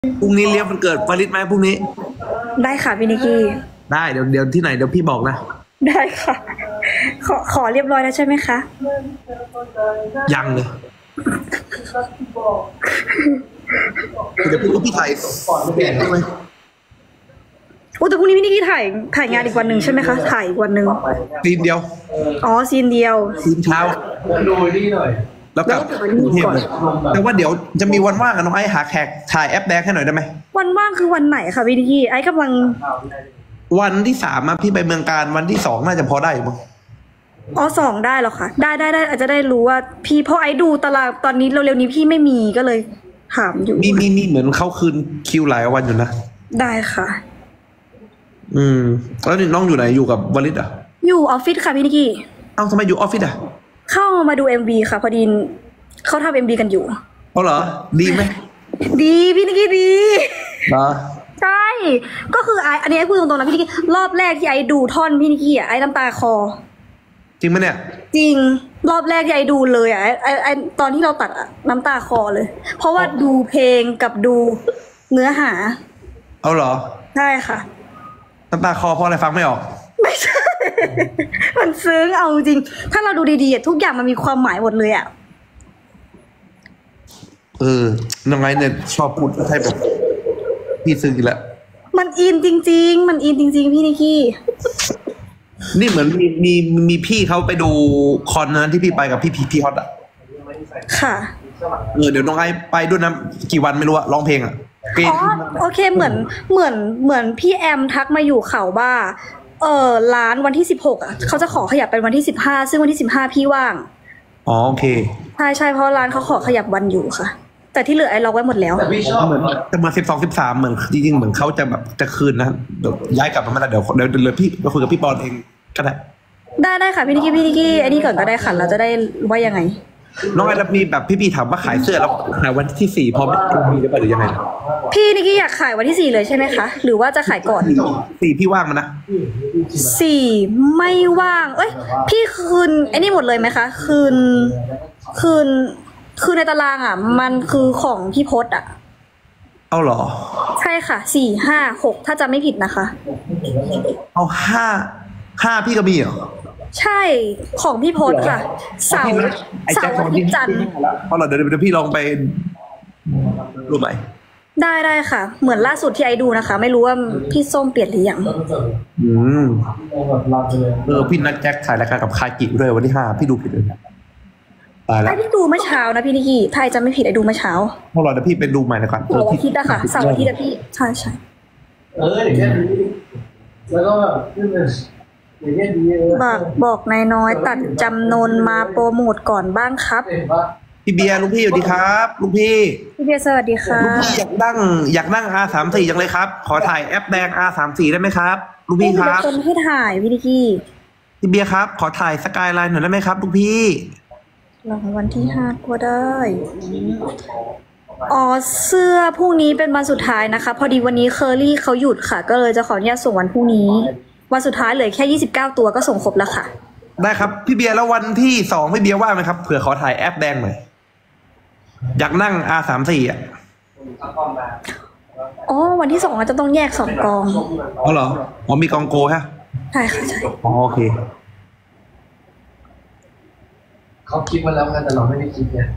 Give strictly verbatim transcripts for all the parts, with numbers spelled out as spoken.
พรุ่งนี้เลี้ยงวันเกิดวาลิดไหมพรุ่งนี้ได้ค่ะพี่นิกกี้ได้เดี๋ยวเดี๋ยวที่ไหนเดี๋ยวพี่บอกนะได้ค่ะขอขอเรียบร้อยแล้วใช่ไหมคะยังเลยเดี๋ยวพรุ่งนี้พี่ถ่ายเปลี่ยนได้ไหมโอ้แต่พรุ่งนี้พี่นิกกี้ถ่ายถ่ายงานอีกวันหนึ่งใช่ไหมคะถ่ายอีกวันหนึ่งซีนเดียวอ๋อซีนเดียวซีนเช้าดูนี่หน่อยแล้วกลับกรุงเทพเลยแต่ว่าเดี๋ยวจะมีวันว่างกับน้องไอ้หาแขกถ่ายแอปแดงให้หน่อยได้ไหมวันว่างคือวันไหนคะพี่นิกกี้ไอ้กำลังวันที่สามพี่ไปเมืองการวันที่สองน่าจะพอได้มั้งอ๋อสองได้หรอคะได้ได้ได้อาจจะได้รู้ว่าพี่เพราะไอ้ดูตารางตอนนี้เร็วๆนี้พี่ไม่มีก็เลยถามอยู่มีมีมีเหมือนเขาคืนคิวหลายวันอยู่นะได้ค่ะอืมแล้วนี่น้องอยู่ไหนอยู่กับวลิตอ่ะอยู่ออฟฟิศค่ะพี่นิกกี้เอ้าทำไมอยู่ออฟฟิศอ่ะเข้ามาดู เอ็ม วี ค่ะพอดีเขาทำ เอ็ม วี กันอยู่เอาเหรอดีไหมดีพี่นิกกี้ดีเหรอใช่ก็คือไออันนี้ไอ้พูดตรงๆนะพี่นิกกี้รอบแรกที่ไอ้ดูท่อนพี่นิกกี้อ่ะไอ้น้ำตาคอจริงไหมเนี่ยจริงรอบแรกที่ไอ้ดูเลยอ่ะไอ้ไอ้ตอนที่เราตัดอ่ะน้ำตาคอเลยเพราะว่าดูเพลงกับดูเนื้อหาเอาเหรอใช่ค่ะน้ำตาคอเพราะอะไรฟังไม่ออกไม่ใช่มันซึ้งเอาจริงถ้าเราดูดีๆทุกอย่างมันมีความหมายหมดเลยอ่ะเออน้องไอ้เนี่ยชอบพูดให้แบบพี่ซึ้งอีกแล้วมันอินจริงๆมันอินจริงๆพี่นิกกี้นี่เหมือนมีมีมีพี่เขาไปดูคอนนั้นที่พี่ไปกับพี่พีพีฮอตอ่ะค่ะเออเดี๋ยวน้องไอ้ไปด้วยนะกี่วันไม่รู้อะร้องเพลงอะอ๋อโอเคเหมือนเหมือนเหมือนพี่แอมทักมาอยู่เขาว่าเออร้านวันที่สิบหกอ่ะเขาจะขอขยับเป็นวันที่สิบห้าซึ่งวันที่สิบห้าพี่ว่างอ๋อโอเคใช่ใช่เพราะร้านเขาขอขยับวันอยู่ค่ะแต่ที่เหลือไอ้ล็อกไว้หมดแล้วแต่พี่ชอบเหมือนจะมาสิบสองสิบสามเหมือนจริงๆเหมือนเขาจะแบบจะคืนนะเดี๋ยวย้ายกลับมาไม่ได้เดี๋ยวเดี๋ยวเดี๋ยวพี่ไปคุยกับพี่ปอนเองก็ได้ได้ได้ค่ะพี่นิกกี้พี่นิกกี้ไอ้นี่ก่อนก็ได้ค่ะเราจะได้ว่ายังไงน้องไอ้แล้วมีแบบพี่ๆถามว่าขายเสื้อแล้วขายวันที่สี่พอไม่มีหรือเปล่าหรือยังไงพี่นิกกี้อยากขายวันที่สี่เลยใช่ไหมคะหรือว่าจะขายก่อนสี่พี่ว่างมันนะสี่ไม่ว่างเอ้ยพี่คืนไอ้นี่หมดเลยไหมคะคืนคืนคือในตารางอ่ะมันคือของพี่พศอ่ะเอาเหรอใช่ค่ะสี่ห้าหกถ้าจะไม่ผิดนะคะเอาห้าห้าพี่ก็มีเหรอใช่ของพี่พศค่ะเสาร์เสาร์อาทิตย์จันทร์เอาเหรอเดี๋ยวเดี๋ยวพี่ลองไปดูใหม่ได้ได้ค่ะเหมือนล่าสุดที่ไอดูนะคะไม่รู้ว่าพี่ส้มเปลี่ยนหรือยังอืมเออพี่นัดแจ็คถ่ายรายการกับคากิด้วยวันที่ห้าพี่ดูผิดเลยตายแล้วไอพี่ดูเมื่อเช้านะพี่นิกกี้ถ้าไอจะไม่ผิดไอดูเมื่อเช้าพอเราเดี๋ยวพี่ไปดูใหม่นะก่อนเสาร์อาทิตย์อะค่ะเสาร์อาทิตย์อะพี่ใช่ใช่เอออย่างเงี้ยแล้วก็ขึ้นเลยบอกบอกนายน้อยตัดจำนนมาโปรโมทก่อนบ้างครับพี่เบียร์ลุงพี่สวัสดีครับลุงพี่พี่เบียร์สวัสดีค่ะลุงพี่อยากนั่งอยากนั่ง อาร์ สามสิบสี่ จังเลยครับขอถ่ายแอปแดง อาร์ สามสิบสี่ ได้ไหมครับลุงพี่ครับคนให้ถ่ายพี่นิกกี้พี่เบียร์ครับขอถ่ายสกายไลน์หน่อยได้ไหมครับลุงพี่รอวันที่ห้าก็ได้อ๋อเสื้อพรุ่งนี้เป็นวันสุดท้ายนะคะพอดีวันนี้เคอรี่เขาหยุดค่ะก็เลยจะขออนุญาตส่งวันพรุ่งนี้วันสุดท้ายเหลือแค่ยี่สิบเก้าตัวก็ส่งครบแล้วค่ะได้ครับพี่เบียร์แล้ววันที่สองพี่เบียร์ว่างไหมครับเผื่อขอถ่ายแอปแดงหน่อยอยากนั่ง อาร์ สามสิบสี่ อ่ะอ๋อวันที่สองเราจะต้องแยกสองกองอ๋อเหรออ๋อมีกองโกฮะใช่ค่ะใช่อ๋อโอเคเขาคิดมาแล้วกันแต่เราไม่ได้คิดเนี่ย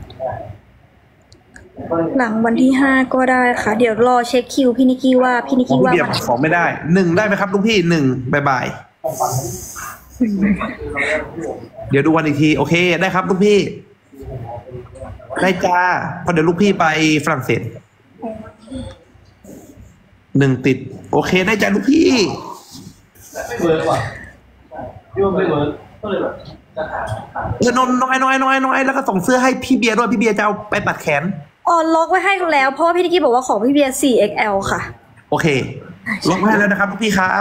หลังวันที่ห้าก็ได้ค่ะเดี๋ยวรอเช็คคิวพี่นิกกี้ว่าพี่นิกกี้ว่าวันสองไม่ได้หนึ่งได้ไหมครับลุงพี่หนึ่งบายบายเดี๋ยวดูวันอีกทีโอเคได้ครับลุงพี่ได้จ้าพอเดี๋ยวลูกพี่ไปฝรั่งเศสหนึ่งติดโอเคได้จ้าลูกพี่ไม่เวิร์กว่ะพี่ว่าไม่เวิร์กก็เลยแบบเออน้อยน้อยน้อยน้อยน้อยแล้วก็ส่งเสื้อให้พี่เบียร์ด้วยพี่เบียร์จะเอาไปปัดแขนอ๋อล็อกไว้ให้แล้วเพราะว่าพี่นิกกี้บอกว่าของพี่เบียร์ โฟร์ เอ็กซ์ แอล ค่ะโอเคล็อกไว้แล้วนะครับพี่ครับ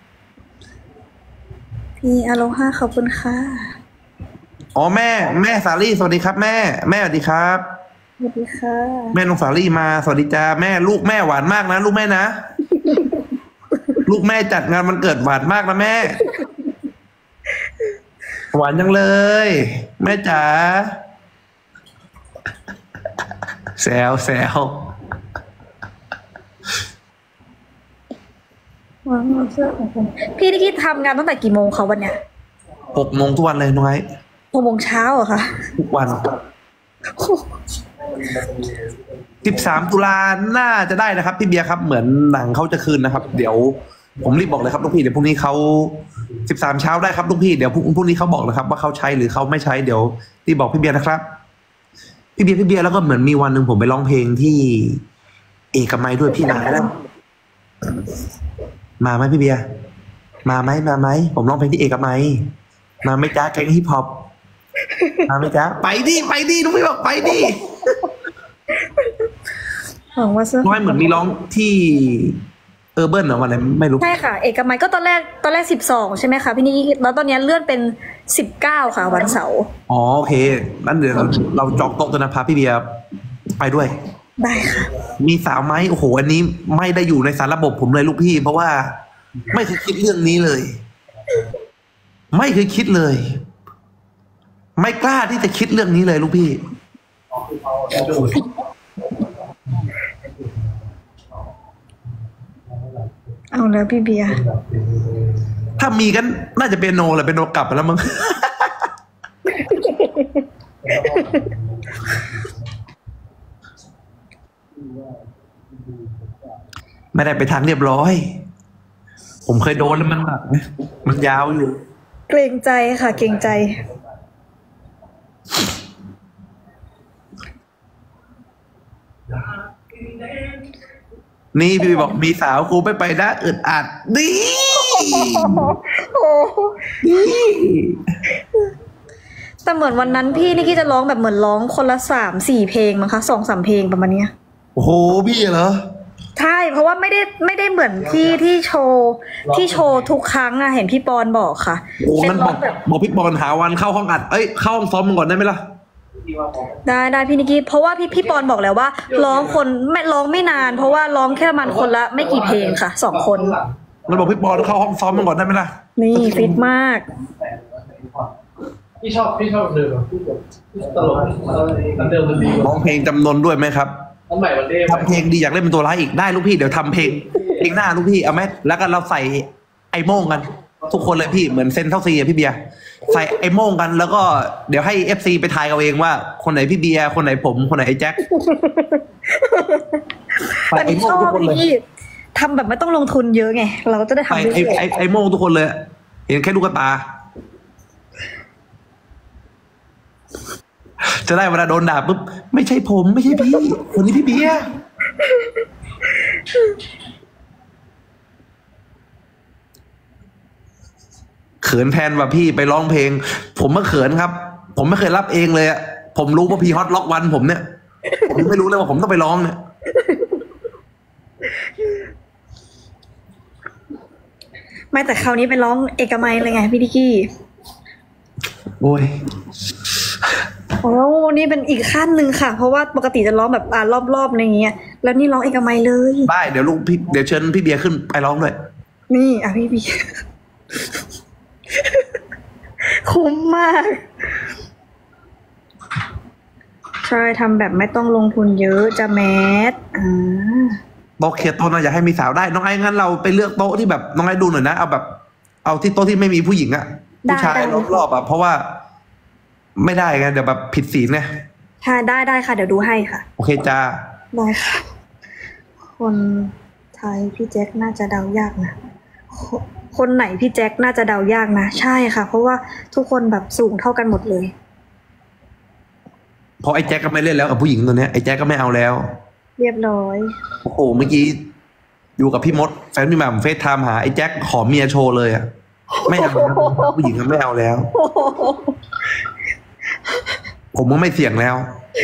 พี่อโลฮาขอบคุณค่ะอ๋อแม่แม่สาลี่สวัสดีครับแม่แม่สวัสดีครับสวัสดีค่ะแม่น้องสาลี่มาสวัสดีจ้าแม่ลูกแม่หวานมากนะลูกแม่นะลูกแม่จัดงานวันเกิดหวานมากนะแม่หวานจังเลยแม่จ๋าแซวแซวพี่นิกกี้ทำงานตั้งแต่กี่โมงคะวันเนี้ยหกโมงทุกวันเลยน้องไอ้หกโมงเช้าเหรอคะทุกวันสิบสามตุลาน่าจะได้นะครับพี่เบียร์ครับเหมือนหนังเขาจะคืนนะครับ เดี๋ยวผมรีบบอกเลยครับลูกพี่เดี๋ยวพรุ่งนี้เขาสิบสามเช้าได้ครับลูกพี่เดี๋ยวพรุ่งพรุ่งนี้เขาบอกนะครับ ว่าเขาใช้หรือเขาไม่ใช้เดี๋ยวรีบบอกพี่เบียร์นะครับพี่เบียร์พี่เบียร์แล้วก็เหมือนมีวันหนึ่งผมไปร้องเพลงที่เอกมัยด้วยพี่นายแล้วมาไหมพี่เบียร์มาไหมมาไหมผมร้องเพลงที่เอกมัยมาไหมจ้าแก๊งฮิปฮอปมาไหมจ้าไปดิไปดิลูกพี่บอกไปดิหวังว่าเสื้อน้อยเหมือนมีร้องที่เออร์เบิร์นเหรอวันไหนไม่รู้ใช่ค่ะ เอกมัยก็ตอนแรกตอนแรกสิบสองใช่ไหมคะพี่นิกกี้แล้วตอนนี้เลื่อนเป็นสิบเก้าค่ะวันเสาร์อ๋อโอเคนั่นเดี๋ยวเราเราจองโต๊ะตัวนะพาพี่เบียร์ไปด้วยได้ค่ะมีสาวไหมโอ้โหอันนี้ไม่ได้อยู่ในสารระบบผมเลยลูกพี่ เพราะว่าไม่เคยคิดเรื่องนี้เลย ไม่เคยคิดเลย ไม่กล้าที่จะคิดเรื่องนี้เลยลูกพี่เอาแล้วพี่เบียร์ถ้ามีกันน่าจะเป็นโนแหละเป็นโนกลับไปแล้วมึง ไม่ได้ไปทางเรียบร้อย ผมเคยโดนแล้วมันหนักนะมันยาวอยู่เกรงใจค่ะเกรงใจนี่พี่บอกมีสาวกูไม่ไปนะอึดอัดนี่โอ้นี่แต่เหมือนวันนั้นพี่นิกกี้จะร้องแบบเหมือนร้องคนละสามสี่เพลงมั้งคะสองสามเพลงประมาณเนี้ยโอ้โหพี่เหรอใช่เพราะว่าไม่ได้ไม่ได้เหมือนที่ที่โชว์ที่โชว์ทุกครั้งอะเห็นพี่ปอนบอกค่ะโอ้เป็มันนบร้ออก งแบบบอกพี่บอลหาวันเข้าห้องอัดเอ้ยเข้าห้องซ้อมมึงก่อนได้ไหมล่ะได้ได้พี่นิกกี้เพราะว่าพี่พี่ปอนบอกแล้วว่าร้องคนไม่ร้องไม่นาน เพราะว่าร้องแค่ประมันคนละไม่กี่เพลงค่ะสองคนมันบอกพี่บอลเข้าห้องซ้อมมึงก่อนได้ไหมล่ะนี่ฟิตมากพี่ชอบพี่ชอบเดิมพี่แบบตลกมันเดิมมันดีร้องเพลงจำนวนด้วยไหมครับน้องใหม่วันเด้ทำเพลงดีอยากเล่นเป็นตัวร้ายอีกได้ลูกพี่เดี๋ยวทำเพลงเพลงหน้าลูกพี่เอาไหมแล้วก็เราใส่ไอโม่งกัน ทุกคนเลยพี่เหมือนเซนเท่าซีอะพี่เบียร์ใส่ไอโม่งกัน แล้วก็เดี๋ยวให้เอฟซีไปทายเอาเองว่าคนไหนพี่เบียร์คนไหนผมคนไหนไอแจ็คใส่อันไอนี้โม่ชงอทุกบคนเลยพี่ทำแบบไม่ต้องลงทุนเยอะไง เราจะได้ใส่ทำได้ไอไอไอโม่งทุกคนเลย เห็นแค่ลูกตา จะได้เวลาโดนด่าปุ๊บไม่ใช่ผมไม่ใช่พี่คนนี้พี่เบียร์เขินแทนว่าพี่ไปร้องเพลง ผมก็เขินครับ ผมไม่เคยรับเองเลยอะผมรู้ว่าพี่ฮอตล็อกวันผมเนี่ยผมไม่รู้เลยว่าผมต้องไปร้องเนี่ยไม่แต่คราวนี้ไปร้องเอกมัยเลยไงพี่ดิกกี้โอ้ยโอ้นี่เป็นอีกขั้นหนึ่งค่ะ เพราะว่าปกติจะร้องแบบอ่ารอบๆอะไรอย่างเงี้ยแล้วนี่ร้องเอกมัยเลยได้เดี๋ยวลูกพี่เดี๋ยวเชิญพี่เบียร์ขึ้นไปร้องด้วยนี่อ่ะพี่พี่ คุ้มมากใช่ทำแบบไม่ต้องลงทุนเยอะจะแมสอ่าโต๊ะเคลียร์โต๊ะนะอยากให้มีสาวได้น้องไอ้งั้นเราไปเลือกโต๊ะที่แบบน้องไอ้ดูหน่อยนะเอาแบบ เอาที่โต๊ะที่ไม่มีผู้หญิงอะผู้ชายรอบๆอะเพราะว่า ไม่ได้ไงเดี๋ยวแบบผิดศีลไงใช่ได้ได้ค่ะเดี๋ยวดูให้ค่ะโอเคจ้าได้ค่ะ คนไทยพี่แจ็คน่าจะเดายากนะคคนไหนพี่แจ็คน่าจะเดายากนะใช่ค่ะ เพราะว่าทุกคนแบบสูงเท่ากันหมดเลยเพราะไอ้แจ็คก็ไม่เล่นแล้วกับผู้หญิงตัวเนี้ยไอ้แจ็คก็ไม่เอาแล้วเรียบร้อยโอ้โหเมื่อกี้อยู่กับพี่มดแฟนพี่หม่ำเฟซไทม์หาไอ้แจ็คขอเมียโชว์เลยอะไม่เอาแล้วผู้หญิงก็ไม่เอาแล้ว ผมก็ไม่เสี่ยงแล้ว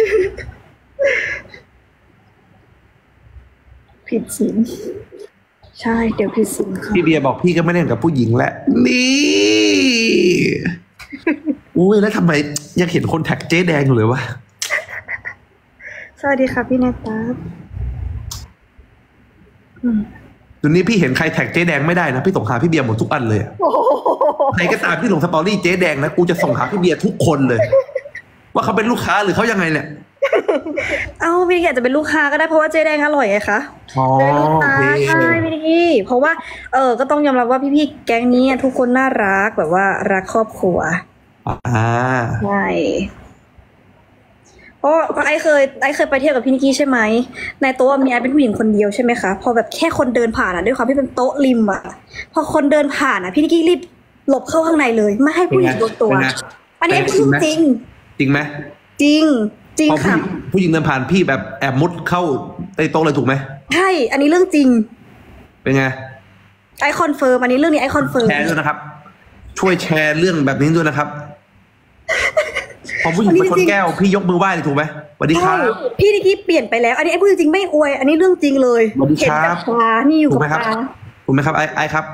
ผิดศีลใช่เดี๋ยวผิดศีลค่ะพี่เบียร์บอกพี่ก็ไม่เล่นกับผู้หญิงแล้วนี่อุ้ยแล้วทำไมยังเห็นคนแท็กเจ๊แดงอยู่เลยวะสวัสดีค่ะพี่เนตาอืมตอนนี้พี่เห็นใครแท็กเจ๊แดงไม่ได้นะพี่ส่งหาพี่เบียร์หมดทุกอันเลยอะใครก็ตามที่ลงสตอรี่เจ๊แดงนะกูจะส่งหาพี่เบียร์ทุกคนเลย ว่าเขาเป็นลูกค้าหรือเขายังไงเนี่ยเอ้าพี่นิกกี้อาจจะเป็นลูกค้าก็ได้เพราะว่าเจ๊แดงอร่อยไงคะอ๋อเป็นลูกโอค้าเคใช่พี่นิกกี้เพราะว่าเออก็ต้องยอมรับว่าพี่ๆแก๊งนี้ทุกคนน่ารักแบบว่ารักครอบครัวอ่าใช่เพราะเพราะไอเคยไอเคยไปเที่ยวกับพี่นิกกี้ใช่ไหมในโต๊ะมีไอเป็นผู้หญิงคนเดียวใช่ไหมคะพอแบบแค่คนเดินผ่านอ่ะด้วยความที่เป็นโต๊ะริมอ่ะพอคนเดินผ่านอ่ะพี่นิกกี้รีบหลบเข้าข้างในเลยไม่ให้ผู้หญิงโดนตัวเป็นไงอันนี้เป็นไงพูดจริงจริงไหมจริงจริงพอผู้หค่ะญิงผู้หญิงเดินผ่านพี่แบบแอบมุดเข้าในโต๊ะเลยถูกไหมใช่อันนี้เรื่องจริงเป็นไงไอคอนเฟิร์มอันนี้เรื่องนี้ไอคอนเฟิร์มแชร์ด้วยนะครับ ช่วยแชร์เรื่องแบบนี้ด้วยนะครับ พอผู้หญิงมาชนแก้วพี่ยกมือไหว้เลยถูกไหมสวัสดีคใช่รับพี่นิกกี้เปลี่ยนไปแล้ว อันนี้ไอพูดจริงไม่อวย อันนี้เรื่องจริงเลยสวัสดีเห็นครักับบ ตานี่อยู่ถูกกับไหมครับตาถูกไหมครับไอ้ไอ้ครับ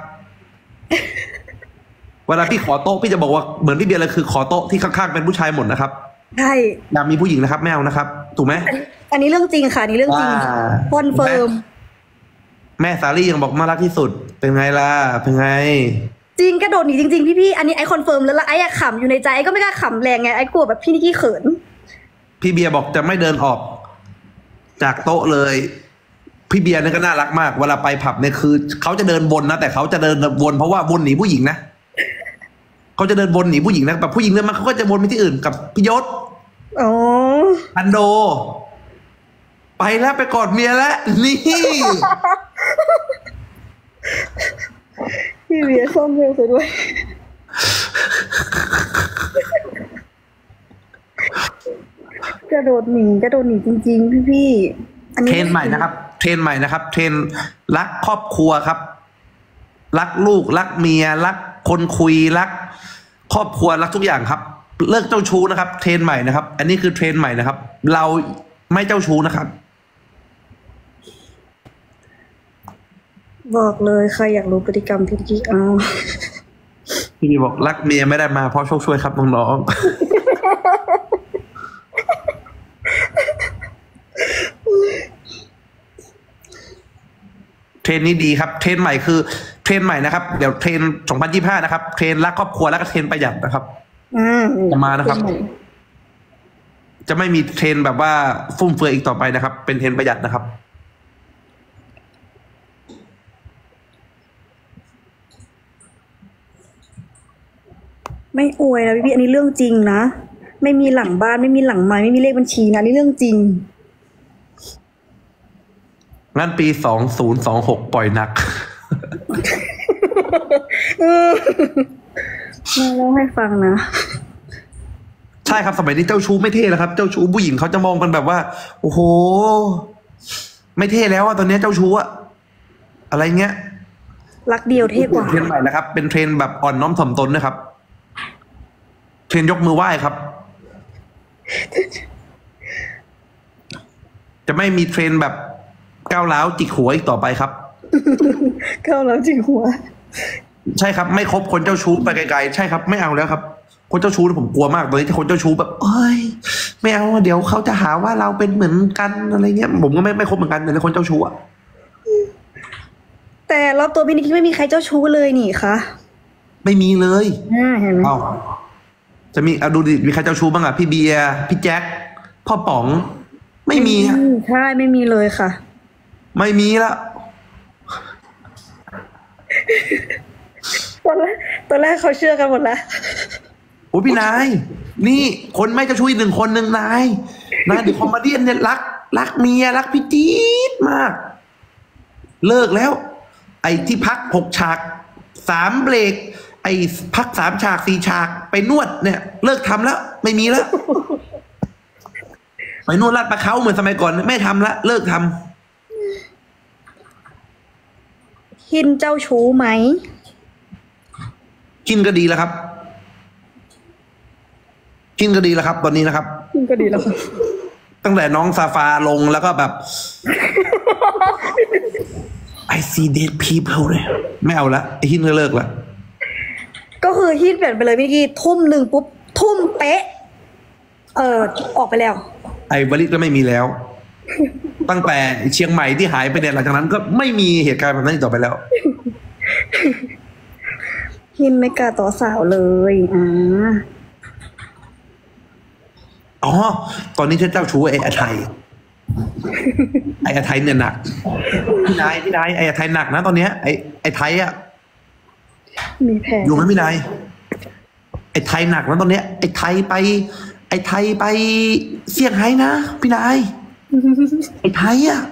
เวลาพี่ขอโต๊ะพี่จะบอกว่าเหมือนพี่เบียร์เลยคือขอโต๊ะที่ข้างๆเป็นผู้ชายหมดนะครับใช่อย่ามีผู้หญิงนะครับไม่เอานะครับ ถูกไหมอันอันนี้เรื่องจริงค่ะอันนี้เรื่องจริงอ่าคอนเฟิร์มแม่สาลี่ยังบอกน่ารักที่สุด เป็นไงล่ะเป็นไงจริงกระโดดหนีจริงๆพี่ๆอันนี้ไอคอนเฟิร์มแล้วละไออะขำอยู่ในใจไอก็ไม่กล้าขำแรงไงไอกลัวแบบพี่นิกกี้เขินพี่เบียร์บอกจะไม่เดินออก จากโต๊ะเลย พี่เบียร์นี่ก็น่ารักมาก เวลาไปผับเนี่ยคือเขาจะเดินวนนะแต่เขาจะเดินวนเพราะว่าวนหนีผู้หญิงนะเขาจะเดินวนหนีผู้หญิงนะแบบผู้หญิงเดินมาเขาก็จะวนไปที่อื่นกับพี่ยศอ๋ออันโด ไปแล้วไปกอดเมียแล้วนี่พี่เบียร์ซ่อมเร็วซะด้วย กระโดดหนีกระโดดหนีจริงๆพี่ๆอันนี้เทรนใหม่นะครับ เทรนใหม่นะครับ เทรนรักครอบครัวครับ รักลูกรักเมียรักคนคุยรัก ครอบครัวรักทุกอย่างครับ เลิกเจ้าชู้นะครับ เทรนใหม่นะครับ อันนี้คือเทรนใหม่นะครับ เราไม่เจ้าชู้นะครับบอกเลยใครอยากรู้พฤติกรรมพี่นิกกี้เอาพี่บีบอกรักเมียไม่ได้มาเพราะโชคช่วยครับน้องๆ เทรนนี้ดีครับ เทรนใหม่คือเทรนใหม่นะครับ เดี๋ยวเทรนสองพันยี่สิบห้านะครับ เทรนรักครอบครัวแล้วก็เทรนประหยัดนะครับอืมจะมานะครับ จะไม่มีเทรนแบบว่าฟุ่มเฟือยอีกต่อไปนะครับ เป็นเทรนประหยัดนะครับไม่อวยนะพี่ๆอันนี้เรื่องจริงนะไม่มีหลังบ้านไม่มีหลังไม้ไม่มีเลขบัญชีนะอันนี่เรื่องจริงงั้นปีสองศูนย์สองหกปล่อยหนักมาเล่าให้ฟังนะใช่ครับสมัยนี้เจ้าชู้ไม่เท่แล้วครับ เจ้าชู้ผู้หญิงเขาจะมองกันแบบว่า โอ้โห ไม่เท่แล้วอะตอนนี้เจ้าชู้อะอะไรเงี้ยรักเดียวเท่กว่าเทรนด์ใหม่นะครับ เป็นเทรนด์แบบอ่อนน้อมถ่อมตนนะครับ เทรนด์ยกมือไหว้ครับ จะไม่มีเทรนด์แบบก้าวร้าวจิกหัวอีกต่อไปครับเข้าแล้วจริงหัวใช่ครับ ไม่คบคนเจ้าชู้ไปไกลๆใช่ครับไม่เอาแล้วครับ คนเจ้าชู้เนี่ยผมกลัวมากตอนนี้ที่คนเจ้าชู้แบบเอ้ยไม่เอาเดี๋ยวเขาจะหาว่าเราเป็นเหมือนกันอะไรเงี้ยผมก็ไม่ไม่คบเหมือนกันในคนเจ้าชู้อะแต่รอบตัวพี่นิกกี้ไม่มีใครเจ้าชู้เลยนี่คะไม่มีเลยอ่าเห็นไหมเอ้าจะมีเอาดูดิมีใครเจ้าชู้บ้างอะพี่เบียร์พี่แจ็คพ่อป๋อง ไม่มีอะอืใช่ไม่มีเลยค่ะไม่มีละตอนแรกตอนแรกเขาเชื่อกันหมดแล้วโอ้พี่นาย นี่คนไม่เจ้าชู้อีกหนึ่งคนหนึ่งนายนายเดอะคอมเมดี้เนี่ยรัก รักเมียรักพี่จี๊ดมาก เลิกแล้ว ไอ้ที่พักหกฉากสามเบรก ไอ้พักสามฉากสี่ฉากไปนวดเนี่ย เลิกทำแล้ว ไม่มีแล้ว ไปนวดลาดปลาเขาเหมือนสมัยก่อนไม่ทำละเลิกทำหินเจ้าชู้ไหมกินก็ดีแล้วครับ กินก็ดีแล้วครับ ตอนนี้นะครับหินก็ดีแล้วตั้งแต่น้องซาฟาลงแล้วก็แบบ I see dead people เลยไม่เอาละไอ้หินก็เลิกละก็คือหินเปลี่ยนไปเลยพี่นิกกี้ทุ่มหนึ่งปุ๊บทุ่มเป๊ะ เออออกไปแล้วไอ้วลิตก็ไม่มีแล้ว ตั้งแต่เชียงใหม่ที่หายไปเนี่ยหลังจากนั้นก็ไม่มีเหตุการณ์แบบนั้นอีกต่อไปแล้วหินไม่กล้าต่อสาวเลยอ่าอ๋อตอนนี้ฉันเจ้าชู้ไอ้อาไทยไอ้อาไทยเนี่ยหนักพี่นายพี่นายไอ้อาไทยหนักนะตอนเนี้ยไอ้ไอ้ไทยอะมีแผนอยู่ไหมพี่นายไอ้ไทยหนักนะตอนเนี้ยไอ้ไทยไป ไอ้ไทยไปเซี่ยงไฮ้นะพี่นายไอ้ไทยอะ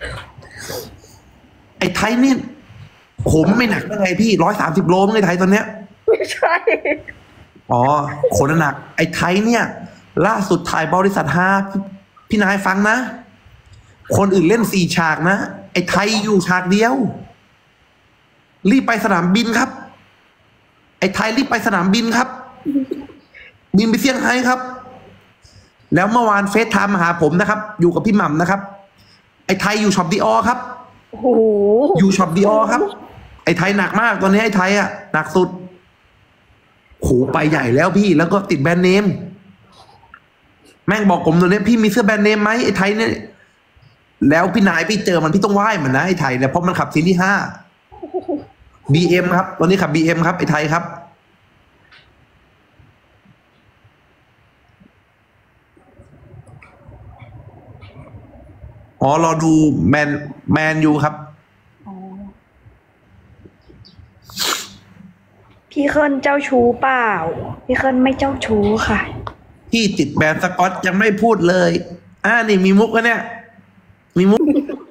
ไอ้ไทยนี่ผมไม่หนักได้ไงพี่ร้อยสามสิบโลมั้งไอ้ไทยตอนเนี้ยไม่ใช่อ๋อคนหนักไอ้ไทยเนี่ย ล่าสุดถ่ายบริษัทฮาพี่พี่นายฟังนะ คนอื่นเล่นสี่ฉากนะไอ้ไทยอยู่ฉากเดียว รีบไปสนามบินครับ ไอ้ไทยรีบไปสนามบินครับ บินไปเซี่ยงไฮ้ครับ แล้วเมื่อวานเฟซไทม์มาหาผมนะครับ อยู่กับพี่หม่ำนะครับ ไอ้ไทยอยู่ช็อปดีออครับโอ้โหอยู่ช็อปดีออครับ ไอ้ไทยหนักมากตอนนี้ไอ้ไทยอ่ะหนักสุดโหไปใหญ่แล้วพี่แล้วก็ติดแบรนด์เนม แม่งบอกผมตัวนี้พี่มีเสื้อแบรนด์เนมไหมไอ้ไทยเนี่ยแล้วพี่นายพี่เจอมันพี่ต้องไหว้มันนะไอ้ไทยเนี่ยเพราะมันขับซีรีส์ห้าบีเอ็มครับตอนนี้ขับบีเอ็มครับไอ้ไทยครับอ๋อรอดูแมนแมนยูครับพี่เคิลเจ้าชู้เปล่า พี่เคิลไม่เจ้าชู้ค่ะพี่ติดแบรนด์สกอตยังไม่พูดเลยอ่านี่มีมุกแล้วเนี่ย มีมุก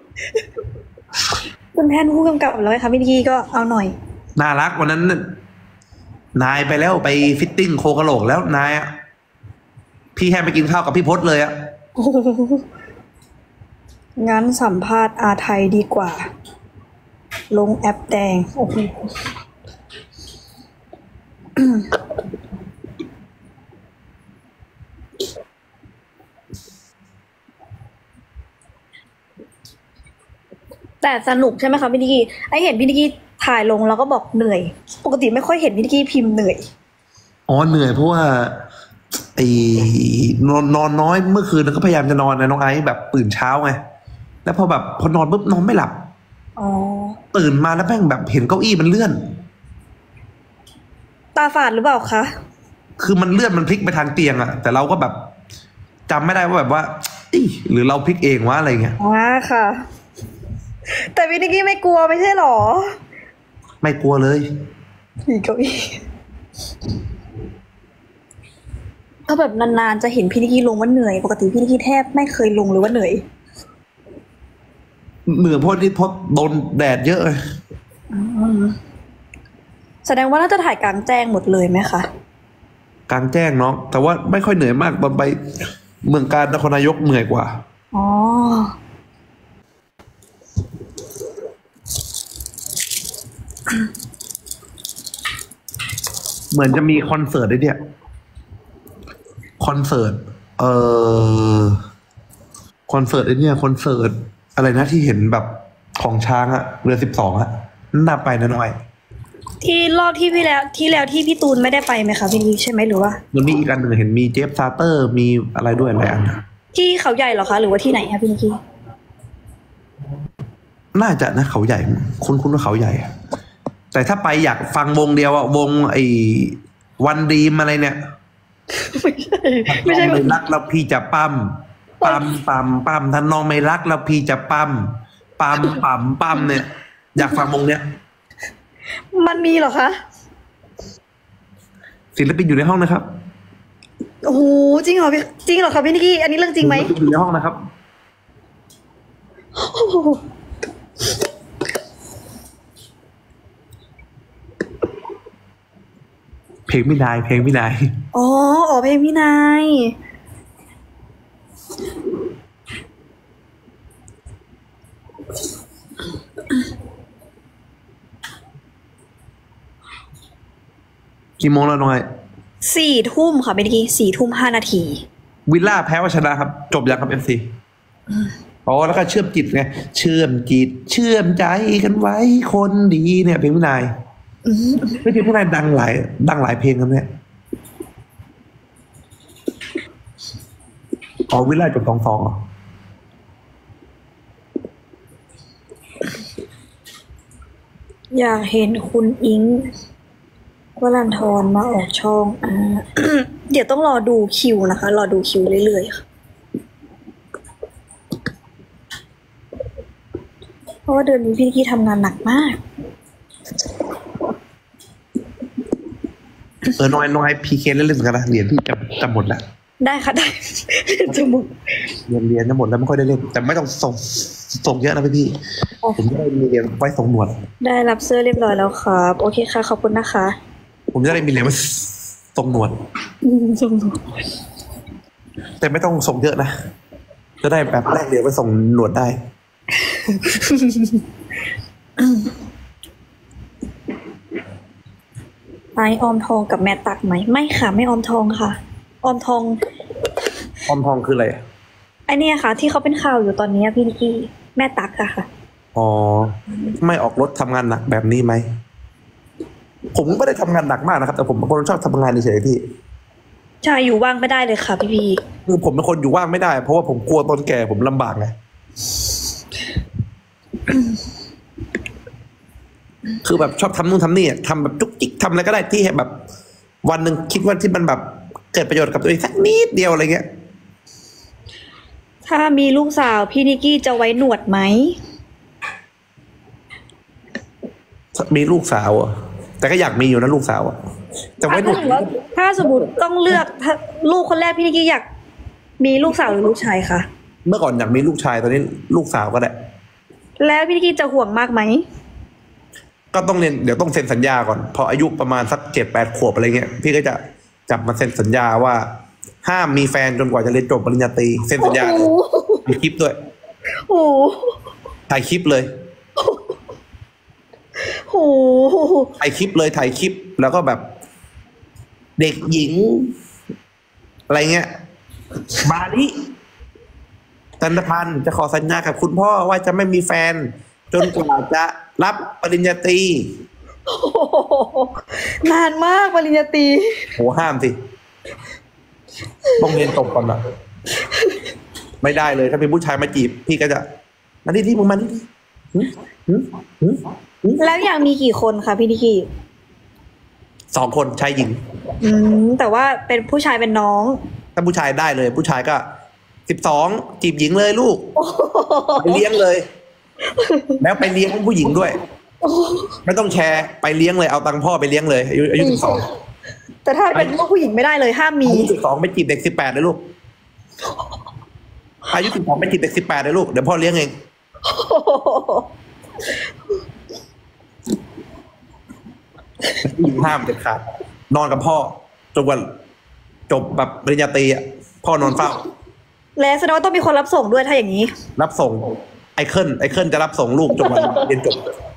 คุณแทนผู้กำกับแล้วไหมคะพี่นิกกี้ก็เอาหน่อยน่ารักวันนั้นน่ะนายไปแล้วไปฟิตติ้งโคกะโหลกแล้วนายอะพี่ให้ไปกินข้าวกับพี่พศเลยอะงั้นสัมภาษณ์อาไทยดีกว่า ลงแอปแดง โอ้โห แต่สนุกใช่ไหมคะพี่นิกกี้ ไอเห็นพี่นิกกี้ถ่ายลงแล้วก็บอกเหนื่อย ปกติไม่ค่อยเห็นพี่นิกกี้พิมพ์เหนื่อยอ๋อเหนื่อยเพราะว่าไอ้นอนนอนน้อยเมื่อคืนก็พยายามจะนอนนะน้องไอซ์แบบตื่นเช้าไงแล้วพอแบบพอนอนปุ๊บนอนไม่หลับอ๋อตื่นมาแล้วแม่งแบบเห็นเก้าอี้มันเลื่อนตาฝาดหรือเปล่าคะคือมันเลื่อนมันพลิกไปทางเตียงอะแต่เราก็แบบจำไม่ได้ว่าแบบว่าอิหรือเราพลิกเองวะอะไรเงี้ยอ๋อค่ะ แต่พี่นิกกี้ไม่กลัวไม่ใช่หรอไม่กลัวเลยผีเก้าอี้ก็แบบนานๆจะเห็นพี่นิกกี้ลงว่าเหนื่อย ปกติพี่นิกกี้แทบไม่เคยลงเลยว่าเหนื่อยเหนื่อยเพราะนี่เพราะโดนแดดเยอะเลยแสดงว่าน่าจะถ่ายกลางแจ้งหมดเลยไหมคะกลางแจ้งเนาะแต่ว่าไม่ค่อยเหนื่อยมากตอนไปเมืองการนครนายกเหนื่อยกว่าอ๋อเหมือนจะมีคอนเสิร์ตไอ้เนี่ยคอนเสิร์ตเอ่อคอนเสิร์ตไอ้เนี่ยคอนเสิร์ตอะไรนะที่เห็นแบบของช้างอะเรือสิบสองอะน่าไปนะน้อยที่รอบที่พี่แล้วที่แล้วที่พี่ตูนไม่ได้ไปไหมคะพี่นิกกี้ใช่ไหมหรือว่ามันมีอีกอันหนึ่งเห็นมีเจฟซาเตอร์มีอะไรด้วยหลายอันอะที่เขาใหญ่เหรอคะหรือว่าที่ไหนคะพี่นิกกี้น่าจะนะเขาใหญ่คุ้นคุ้นว่าเขาใหญ่อะแต่ถ้าไปอยากฟังวงเดียวอะวงไอ้วันดีมอะไรเนี่ยไม่ใช่ไม่ใช่น้องไม่รักแล้วพี่จะปั้มปั้มปั้มปั้มถ้าน้องไม่รักแล้วพี่จะปั้มปั้มปั้มปั้มเนี่ย อยากฟังวงเนี้ยมันมีเหรอคะศิลปินอยู่ในห้องนะครับโอ้โหจริงเหรอพี่จริงเหรอคะพี่นิกกี้อันนี้เรื่องจริงไหมศิลปินอยู่ในห้องนะครับ เพลงพี่นายเพลงพี่นายอ๋ออ๋อเพลงพี่นายกี่โมงแล้วน้องไอสี่ทุ่มค่ะพี่นิกกี้สี่ทุ่มห้านาทีวิลล่าแพ้วัชนะครับ จบยังครับเอฟซีอ๋อแล้วก็เชื่อมจิตไงเชื่อมจิต เชื่อมใจกันไว้คนดีเนี่ยเพลงพี่นายไม่ใช่พี่นายดังหลายดังหลายเพลงครับเนี่ยอ๋อวิลล่าจบสองสองเหรออยากเห็นคุณอิงวลันทรมาออกช่องอ่า เดี๋ยวต้องรอดูคิวนะคะ รอดูคิวเรื่อยๆค่ะเพราะว่าเดือนนี้พี่นิกกี้ทำงานหนักมากเออน้อยน้อยพีเคเล่นๆกันนะเหรียญพี่จะจะหมดแล้วได้ค่ะได้ จมูกเรียนเรียนจะหมดแล้วไม่ค่อยได้เล่นแต่ไม่ต้องส่งส่งเยอะนะพี่พี่ผมจะได้มีเหรียญไว้ส่งหนวดได้รับเสื้อเรียบร้อยแล้วครับ โอเคค่ะ ขอบคุณนะคะผมจะได้มีเหรียญไว้ส่งหนวดอืมจมูกแต่ไม่ต้องส่งเยอะนะจะได้แบบแลกเหรียญไว้ส่งหนวดได้ไอออมทองกับแม่ตักไหมไม่ค่ะไม่ออมทองค่ะ ออมทองออมทองคืออะไรไอเนี่ยค่ะ ที่เขาเป็นข่าวอยู่ตอนนี้พี่นิกกี้แม่ตักอะค่ะอ๋อไม่ออกรถทำงานหนักแบบนี้ไหมผมไม่ได้ทำงานหนักมากนะครับแต่ผมเป็นคนชอบทำงานเฉยๆพี่ใช่อยู่ว่างไม่ได้เลยค่ะพี่พีคือผมเป็นคนอยู่ว่างไม่ได้เพราะว่าผมกลัวตอนแก่ผมลำบากไง คือแบบชอบทำนู่นทำนี่อะทำแบบจุกจิกทำอะไรก็ได้ที่แบบ วันหนึ่งคิดว่าที่มันแบบเกิดประโยชน์กับตัวเองสักนิดเดียวอะไรเงี้ยถ้ามีลูกสาวพี่นิกกี้จะไว้หนวดไหมมีลูกสาวอะแต่ก็อยากมีอยู่นะลูกสาวอะแต่ไว้หนวดถ้าถ้าสมมติต้องเลือกถ้าลูกคนแรกพี่นิกกี้อยากมีลูกสาวหรือลูกชายคะเมื่อก่อนอยากมีลูกชายตอนนี้ลูกสาวก็ได้แล้วพี่นิกกี้จะห่วงมากไหมก็ต้องเรียนเดี๋ยวต้องเซ็นสัญญาก่อนพออายุประมาณสักเจ็ดแปดขวบอะไรเงี้ยพี่ก็จะจับมาเซ็นสัญญาว่า ห้ามมีแฟนจนกว่าจะเรียนจบปริญญาตรีเซ็นสัญญาโอ้โหมีคลิปด้วยโอ้โหถ่ายคลิปเลยโอ้โหถ่ายคลิปเลยถ่ายคลิปแล้วก็แบบ เด็กหญิง อะไรเงี้ยมาดิจันทพันธ์จะขอสัญญากับคุณพ่อว่าจะไม่มีแฟน จนกว่าจะรับปริญญาตรีโอ้โหนานมากปริญญาตรีโหห้ามสิต้องเรียนจบก่อนนะไม่ได้เลยถ้าเป็นผู้ชายมาจีบ พี่ก็จะมาดิที่มึงมาดิหึหึหึหึแล้วอยากมีกี่คนคะพี่นิกกี้สองคนชายหญิงอืมแต่ว่าเป็นผู้ชายเป็นน้องถ้าผู้ชายได้เลย ผู้ชายก็สิบสองจีบหญิงเลยลูกไปเลี้ยงเลย แล้วไปเลี้ยงผู้หญิงด้วย ไม่ต้องแชร์ไปเลี้ยงเลยเอาตังค์พ่อไปเลี้ยงเลยอายุอายุสิบสองแต่ถ้าเป็นลูกผู้หญิงไม่ได้เลยห้ามมีอายุสิบสองไปจีบเด็กสิบแปดเลยลูกอายุสิบสองไปจีบเด็กสิบแปดเลยลูกเดี๋ยวพ่อเลี้ยงเองผู้หญิงห้ามเด็ดขาดนอนกับพ่อจนกว่าจบแบบปริญญาตรีอ่ะพ่อนอนเฝ้าและแสดงว่าต้องมีคนรับส่งด้วยถ้าอย่างนี้รับส่งไอเคิลไอเคิลจะรับส่งลูกจนวันเรียนจบ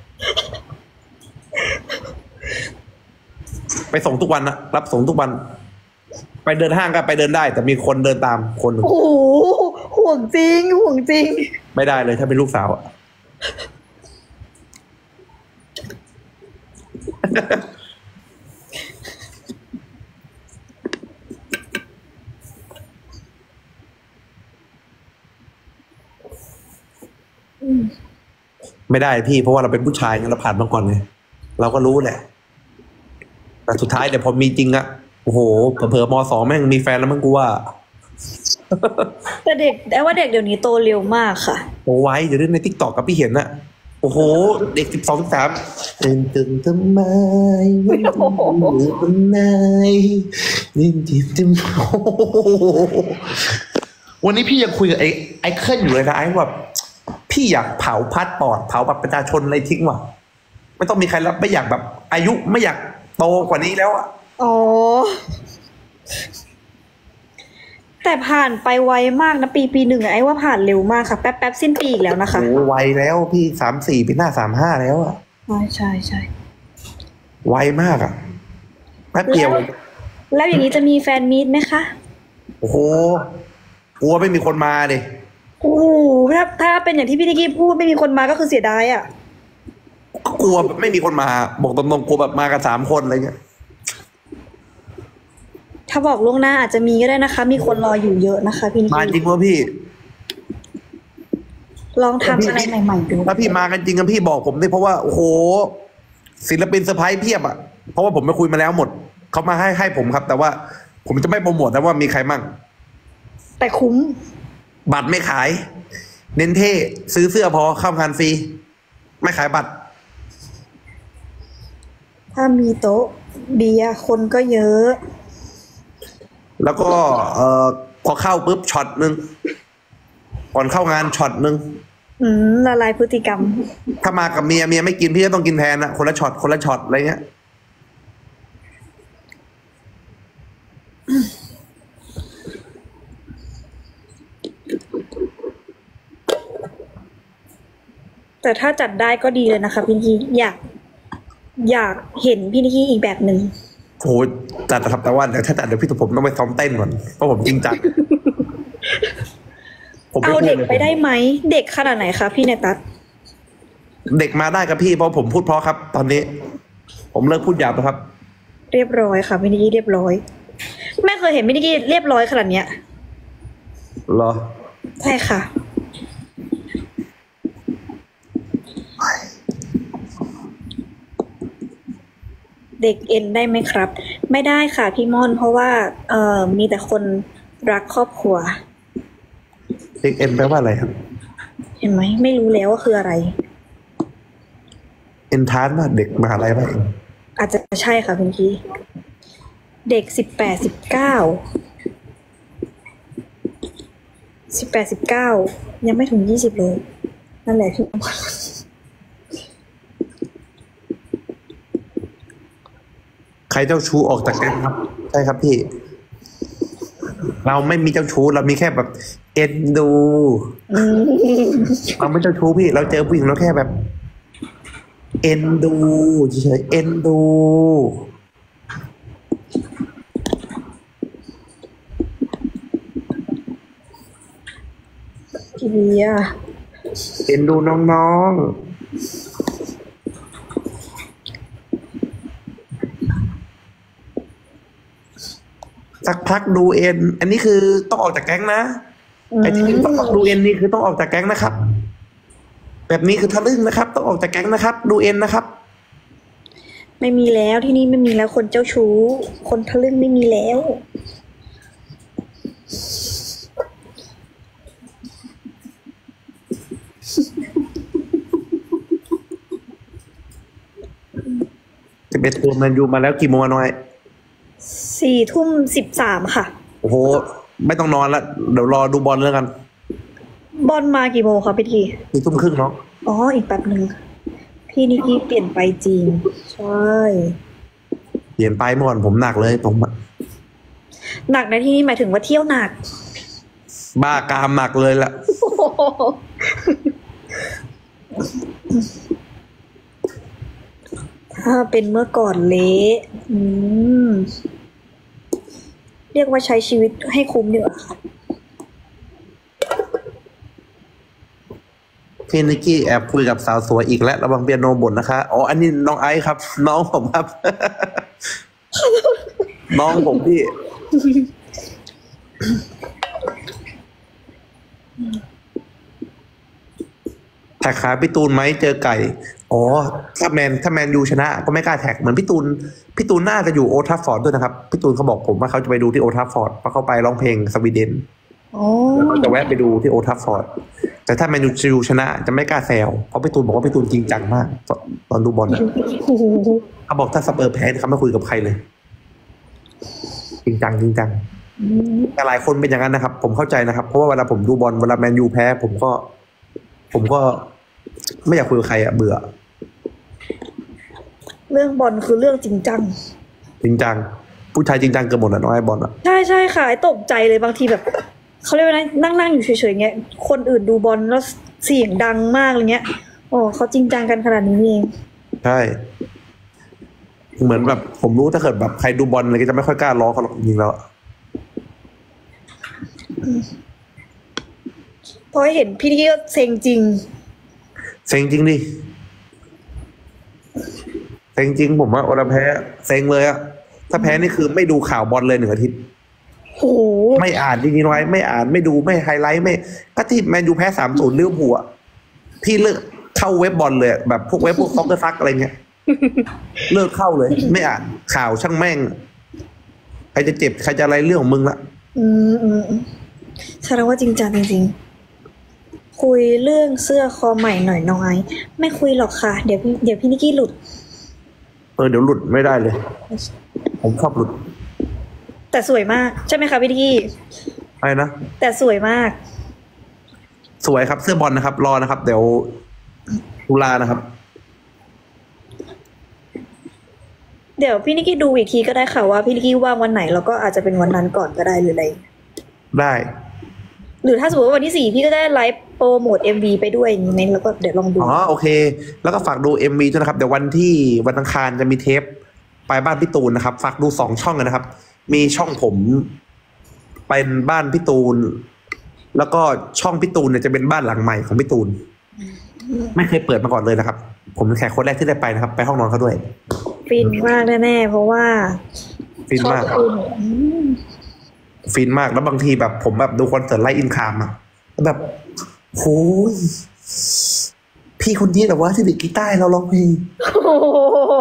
ไปส่งทุกวันนะรับส่งทุกวัน ไปเดินห้างก็ไปเดินได้ แต่มีคนเดินตามคนหนึ่งโอ้โหห่วงจริงห่วงจริงไม่ได้เลยถ้าเป็นลูกสาวอะ ไม่ได้พี่เพราะว่าเราเป็นผู้ชายไงเราผ่านมาก่อนไงเราก็รู้แหละแต่สุดท้ายเดี๋ยวพอมีจริงอะโอ้โหเผลอๆมสองแม่งมีแฟนแล้วมั้งกูว่าแต่เด็กแต่ว่าเด็กเดี๋ยวนี้โตเร็วมากค่ะโอ้ไว้เดี๋ยวในทิกตอกกับพี่เห็นอะโอ้โห เด็กสิบสองสิบสามตื่นตื่นทำไมวันนี้อยู่บนไหนนี่จิตจะวันนี้พี่ยังคุยกับไอ้ไอ้เคิลอยู่เลยนะไอ้แบบพี่อยากเผาพาสปอร์ตเผาบัตรประชาชนอะไรทิ้งว่ะไม่ต้องมีใครรับไม่อยากแบบ อายุไม่อยากโตกว่านี้แล้วอะอ๋อ แต่ผ่านไปไวมากนะปีปีหนึ่งอะไอ้ว่าผ่านเร็วมากค่ะ แป๊บแป๊บสิ้นปีอีกแล้วนะคะโอ้ไวแล้วพี่สามสี่ปีหน้าสามห้าแล้วอะใช่ใช่ใช่ไวมากอะแป๊บเดียวแล้วแล้วอย่างนี้จะมีแฟนมีตไหมคะโอ้โหกลัวไม่มีคนมาดิโอ้โหถ้าถ้าเป็นอย่างที่พี่นิกกี้พูดไม่มีคนมาก็คือเสียดายอ่ะก็กลัวแบบไม่มีคนมา บอกตรงๆกลัวแบบมากันสามคนอะไรเงี้ยถ้าบอกล่วงหน้าอาจจะมีก็ได้นะคะ มีคนรออยู่เยอะนะคะพี่นิกมาจกี้ริงวะพี่ลองทำอะไรใหม่ๆดูถ้าพี่มากันจริงกันพี่บอกผมดิเพราะว่าโอ้โหศิลปินเซอร์ไพรส์เพียบอะเพราะว่าผมไปคุยมาแล้วหมดเขามาให้ให้ผมครับ แต่ว่าผมจะไม่โปรโมทนะว่ามีใครมั่งแต่คุ้มบัตรไม่ขาย เน้นเท่ซื้อเสื้อพอเข้างานฟรีไม่ขายบัตรถ้ามีโต๊ะเบียร์คนก็เยอะแล้วก็เอ่อพอเข้าปุ๊บช็อตหนึ่งก่อนเข้างานช็อตหนึ่งอืมละลายพฤติกรรมถ้ามากับเมียเมียไม่กินพี่ก็ต้องกินแทนนะคนละช็อตคนละช็อตอะไรเงี้ยแต่ถ้าจัดได้ก็ดีเลยนะคะพี่นิกกี้อยาก อยากเห็นพี่นิกกี้อีกแบบหนึ่งโหจัดนะครับแต่ว่าเดี๋ยวถ้าจัดเดี๋ยวพี่ตัวผมต้องไปซ้อมเต้นก่อนเพราะผมจริงจัง ผมม่เอาพูเด็กลยไปได้ไหมเด็กขนาดไหนคะพี่เนตัสเด็กมาได้ครับพี่เพราะผมพูดเพราะครับ ตอนนี้ ผมเลิกพูดหยาบแล้วครับเรียบร้อยค่ะพี่นิกกี้เรียบร้อยไม่เคยเห็นพี่นิกกี้เรียบร้อยขนาดเนี้ยเหรอใช่ค่ะ เด็กเอ็นได้ไหมครับ ไม่ได้ค่ะพี่ม่อนเพราะว่า เอ่อมีแต่คนรักครอบครัวเด็กเอ็นแปลว่าอะไรครับเห็นไหมไม่รู้แล้วว่าคืออะไรเอ็นทานว่าเด็กมหาลัยป่ะเองอาจจะใช่ค่ะคุณกี้เด็กสิบแปดสิบเก้าสิบแปดสิบเก้ายังไม่ถึงยี่สิบเลย นั่นแหละที่ใครเจ้าชู้ออกจากแก๊งครับ ใช่ครับพี่ เราไม่มีเจ้าชู้เรามีแค่แบบ เอ็นดูเราไม่เจ้าชู้พี่ เราเจอผู้หญิงเราแค่แบบ เอ็นดูเฉยๆเอ็นดูพี่เบียร์เอ็นดูน้องๆสักพักดูเอ็น อันนี้คือต้องออกจากแก๊งนะไอ้ที่สักพักดูเอ็นนี่คือต้องออกจากแก๊งนะครับ แบบนี้คือทะลึ่งนะครับ ต้องออกจากแก๊งนะครับ ดูเอ็นนะครับไม่มีแล้วที่นี่ไม่มีแล้วคนเจ้าชู้ คนทะลึ่งไม่มีแล้วจะเป็นตัวแมนยูมาแล้วกี่โมงอะน้อยสี่ทุ่มสิบสามค่ะโอ้โห ไม่ต้องนอนละเดี๋ยวรอดูบอลแล้วกันบอลมากี่โมงคะพี่ทีสี่ทุ่มครึ่งเนาะอ๋ออีกแป๊บหนึ่งพี่นิกกี้เปลี่ยนไปจริง ใช่เปลี่ยนไปเมื่อก่อนผมหนักเลยผมอะหนักในที่นี้หมายถึงว่าเที่ยวหนักบ้ากามหนักเลยล่ะถ้าเป็นเมื่อก่อนเละอืม เรียกว่าใช้ชีวิตให้คุ้มดีกว่าค่ะพี่นิกกี้แอบคุยกับสาวสวยอีกแล้วระวังเปียโนบ่นนะคะ อ๋อ อันนี้น้องไอซ์ครับ น้องผมครับ น้องผมพี่ แท็กขาพี่ตูนไหมเจอไก่ อ๋อ ถ้าแมนถ้าแมนยูชนะ ก็ไม่กล้าแท็กเหมือนพี่ตูน พี่ตูนน่าจะอยู่โอทัฟฟอร์ดด้วยนะครับ พี่ตูนเขาบอกผมว่าเขาจะไปดูที่โอทัฟฟอร์ดเพราะเขาไปร้องเพลงสวีเดนอ๋อแล้วก็จะแวะไปดูที่โอทัฟฟอร์ด แต่ถ้าแมนยูชนะจะไม่กล้าแซว เพราะพี่ตูนบอกว่าพี่ตูนจริงจังมาก ตอนตอนดูบอลนะโอ้โหเขาบอกถ้าสเปอร์แพ้เขาไม่คุยกับใครเลย จริงจังจริงจังอืมแต่หลายคนเป็นอย่างนั้นนะครับ ผมเข้าใจนะครับ เพราะว่าเวลาผมดูบอลเวลาแมนยูแพ้ ผมก็ ผมก็ไม่อยากคุยกับใครอะเบื่อเรื่องบอลคือเรื่องจริงจังจริงจัง ผู้ชายจริงจังเกือบหมดอะน้องไอ้บอลอะใช่ใช่ค่ะไอ้ตกใจเลยบางทีแบบเขาเรียกว่าไงนั่งนั่งอยู่เฉยๆเงี้ยคนอื่นดูบอลแล้วเสียงดังมากอะไรเงี้ยโอ้เขาจริงจังกันขนาดนี้นี่เองใช่ เหมือนแบบผมรู้ถ้าเกิดแบบใครดูบอลอะไรก็จะไม่ค่อยกล้าล้อเขาหรอกจริงๆแล้วเพราะให้เห็นพี่นี่ก็เซ็งจริงเซ็งจริงดิเซ็งจริงผมว่าโอลาแพ้เซ็งเลยอะถ้าแพ้นี่คือไม่ดูข่าวบอลเลยหนึ่งอาทิตย์โอ้โหไม่อ่านจริงๆไว้ไม่อ่านไม่ดูไม่ไฮไลท์ไม่ก็ที่แมนยูแพ้สามศูนย์ลิเวอร์พูลอะพี่เลิกเข้าเว็บบอลเลยอะแบบพวกเว็บพวกซ็อกเกอร์ซักอะไรเงี้ยเลิกเข้าเลย ไม่อ่านข่าวช่างแม่งใครจะเจ็บใครจะอะไรเรื่องของมึงละอืมอืมอืมแสดงว่าจริงจังจริงๆคุยเรื่องเสื้อคอใหม่หน่อยน้องไอซ์ไม่คุยหรอกค่ะเดี๋ยวพี่เดี๋ยวพี่นิกกี้หลุดเออเดี๋ยวหลุดไม่ได้เลย ผมชอบหลุดแต่สวยมากใช่ไหมคะพี่นิกกี้อะไรนะแต่สวยมากสวยครับเสื้อบอลนะครับ รอนะครับ เดี๋ยวตุลานะครับเดี๋ยวพี่นิกกี้ดูอีกทีก็ได้ค่ะว่าพี่นิกกี้ว่างวันไหนแล้วก็อาจจะเป็นวันนั้นก่อนก็ได้หรืออะไรได้หรือถ้าสมมติว่าวันที่สี่พี่ก็ได้ไลฟ์โปรโมทเอ็มวีไปด้วยอย่างนี้ไหมแล้วก็เดี๋ยวลองดูอ๋อโอเค แล้วก็ฝากดู เอ็ม วี ด้วยนะครับ เดี๋ยววันที่วันอังคารจะมีเทปไปบ้านพี่ตูนนะครับ ฝากดูสองช่องเลยนะครับ มีช่องผมเป็นบ้านพี่ตูน แล้วก็ช่องพี่ตูนเนี่ยจะเป็นบ้านหลังใหม่ของพี่ตูน ไม่เคยเปิดมาก่อนเลยนะครับ ผมเป็นแขกคนแรกที่ได้ไปนะครับ ไปห้องนอนเขาด้วยฟินมากแน่ๆเพราะว่าฟินมากชอบคุณอืมฟินมากแล้วบางทีแบบผมแบบดูคอนเสิร์ตไลฟ์อินคามอะแล้วแบบโอ้ยพี่คนนี้เหรอวะที่ดีดกีตาร์ให้เราร้องเพลงโอ้โห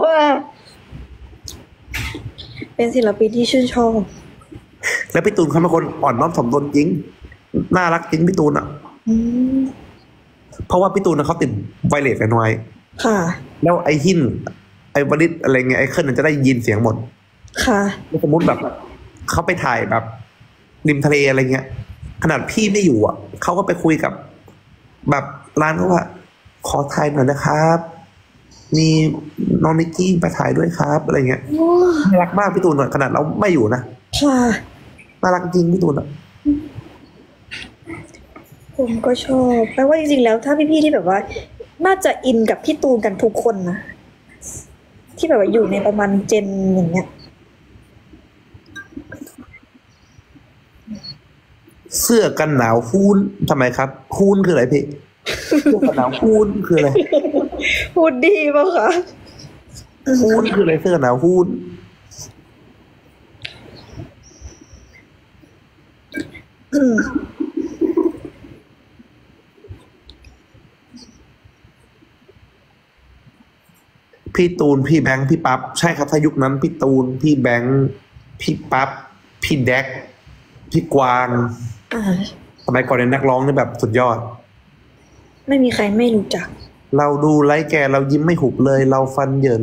เป็นศิลปินที่ชื่นชอบแล้วพี่ตูนเขาเป็นคนอ่อนน้อมถ่อมตนจริงน่ารักจริงพี่ตูนอะอืมเพราะว่าพี่ตูนนะเขาติดไวเลสกันไว้ค่ะแล้วไอ้หินไอ้บริษอะไรเงี้ยไอ้เครื่องมันจะได้ยินเสียงหมดค่ะสมมติแบบเขาไปถ่ายแบบริมทะเลอะไรเงี้ย ขนาดพี่ไม่อยู่อ่ะเขาก็ไปคุยกับ แบบร้านเขาว่า ขอถ่ายหน่อยนะครับ มีน้องนิกกี้ไปถ่ายด้วยครับอะไรเงี้ยน่ารักมากพี่ตูนหน่อยขนาดเราไม่อยู่นะค่ะน่ารักจริงพี่ตูนอ่ะผมก็ชอบแปลว่าจริงๆแล้วถ้าพี่ๆที่แบบว่า น่าจะอินกับพี่ตูนกันทุกคนนะที่แบบว่าอยู่ในประมาณเจนอย่างเงี้ยเสื้อกันหนาวฮูนทำไมครับฮูนคืออะไรพี่ เสื้อกันหนาวฮูนคืออะไรพูดดีป่ะคะฮูนคืออะไรเสื้อกันหนาวฮูนอืมพี่ตูนพี่แบงค์พี่ปั๊บใช่ครับถ้ายุคนั้นพี่ตูนพี่แบงค์พี่ปั๊บพี่แดกพี่กวางอ่าสมัยก่อนเนี่ยนักร้องนี่แบบสุดยอดไม่มีใครไม่รู้จักเราดูไลฟ์แกเรายิ้มไม่หุบเลย เราฟันเหยิน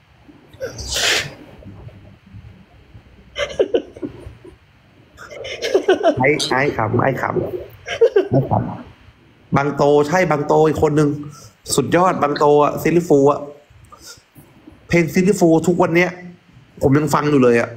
ไอ้ไอ้ขำไอ้ขำไอ้ขำบางโตใช่บางโตอีกคนหนึ่งสุดยอดบางโตอะซิลลิฟูอะเพลงซิลลิฟูทุกวันเนี้ย ผมยังฟังอยู่เลยอะ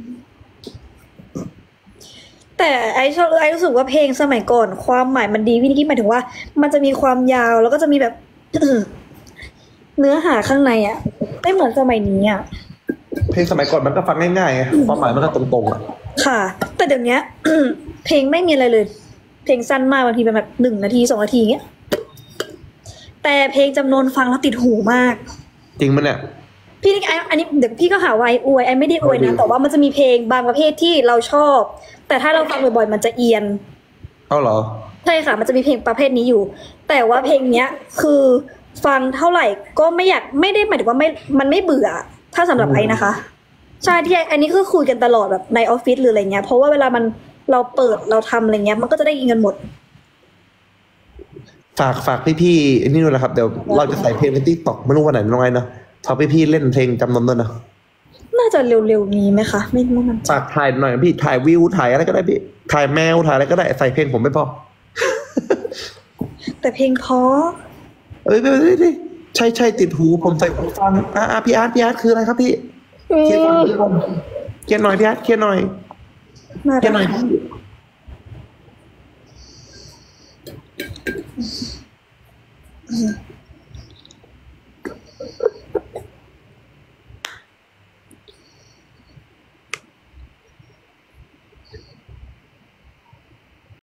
แต่ไอชอบไอรู้สึกว่าเพลงสมัยก่อนความหมายมันดีพี่นิกกี้หมายถึงว่า มันจะมีความยาวแล้วก็จะมีแบบ เนื้อหาข้างในอ่ะ ไม่เหมือนสมัยนี้อ่ะเพลงสมัยก่อนมันก็ฟังง่ายๆไงความหมายมันก็ตรงๆอะค่ะ แต่เดี๋ยวนี้ เพลงไม่มีอะไรเลย เพลงสั้นมากบางทีเป็นแบบหนึ่งนาทีสองนาทีเงี้ยแต่เพลงจำนวนฟังแล้วติดหูมากจริงมันเนี่ยพี่นิกไออันนี้เดี๋ยวพี่ก็หาว่าไออวยไอไม่ได้อวยนะแต่ว่ามันจะมีเพลงบางประเภทที่เราชอบ แต่ถ้าเราฟังบ่อยๆมันจะเอียนเอาเหรอใช่ค่ะ มันจะมีเพลงประเภทนี้อยู่ แต่ว่าเพลงเนี้ยคือฟังเท่าไหร่ก็ไม่อยากไม่ได้หมายถึงว่าไม่มันไม่เบื่อ ถ้าสำหรับไอ้นะคะ ใช่ที่ไอ้อันนี้คือคุยกันตลอดแบบในออฟฟิศหรืออะไรเงี้ยเพราะว่าเวลามันเราเปิดเราทำอะไรเงี้ยมันก็จะได้ยินกันหมดฝากฝากพี่ๆอันนี่ด้วยนะครับ เดี๋ยวเราจะใส่เพลงในติ๊กต็อกไม่รู้วันไหนน้องไงนะฝากพี่ๆเล่นเพลงจำนวนด้วยนะน่าจะเร็วๆนี้ไหมคะไม่ไม่มันฝากถ่ายหน่อยพี่ถ่ายวิวถ่ายอะไรก็ได้พี่ถ่ายแมวถ่ายอะไรก็ได้ใส่เพลงผมไม่พอแต่เพลงเพราะเอ้ยไม่ไม่ไม่ใช่ใช่ติดหูผมใส่หูฟังอ่ะอ่ะพี่อาร์ตพี่อาร์ตคืออะไรครับพี่เคลียร์ก่อนเคลียร์ก่อนเคลียร์หน่อยพี่อาร์ตเคลียร์หน่อยน่าเคลียร์หน่อยพี่